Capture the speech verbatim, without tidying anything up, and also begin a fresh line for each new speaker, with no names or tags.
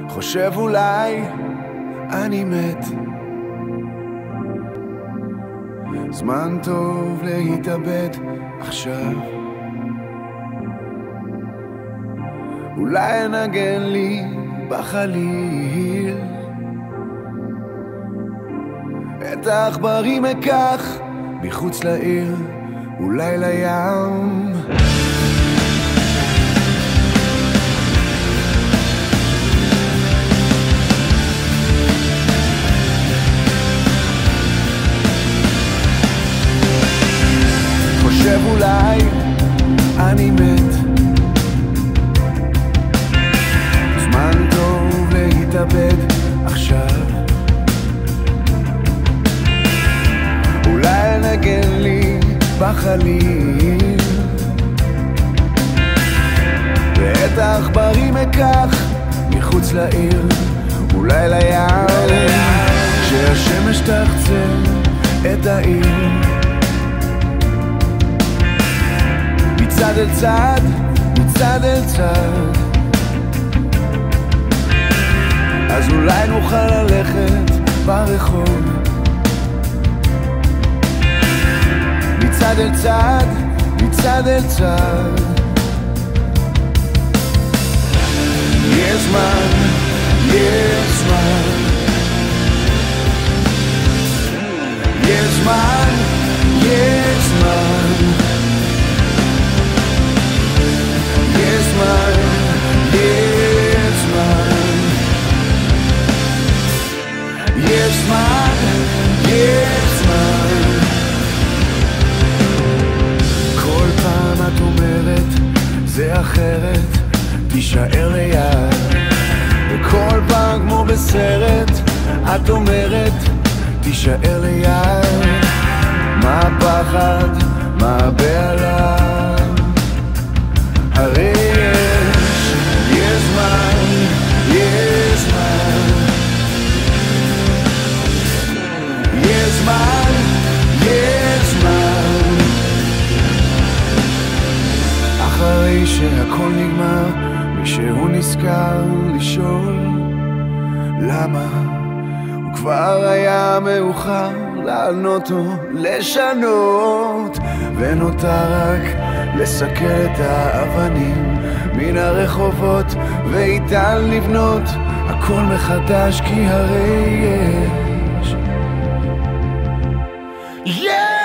חושב אולי אני מת. זמן טוב להתאבד עכשיו. אולי נגן לי בחליל, את העכברים אקח מחוץ לעיר, אולי לים. חושב אולי אני מת. זמן טוב להתאבד עכשיו. אולי נגן לי בחליל, ואת העכברים אקח מחוץ לעיר, אולי לים. כשהשמש תחצה את העיר, מצד אל צד, מצד אל צד, אז אולי נוכל ללכת ברחוב. מצד אל צד, מצד אל צד, יש זמן, יש זמן, יש זמן, יש זמן, יש זמן, יש זמן, יש זמן, יש זמן. כל פעם את אומרת זה אחרת, תישאר ליד. וכל פעם כמו בסרט את אומרת תישאר ליד. מה הפחד, מה הבעלה? הרי יש, יש זמן, יש זמן, יש זמן, יש זמן. אחרי שהכל נגמר, מישהו נזכר לשאול למה. הוא כבר היה מאוחר לענות או לשנות, ונותר רק לסקר את האבנים מן הרחובות, ואיתן לבנות הכל מחדש, כי הרי יש, יש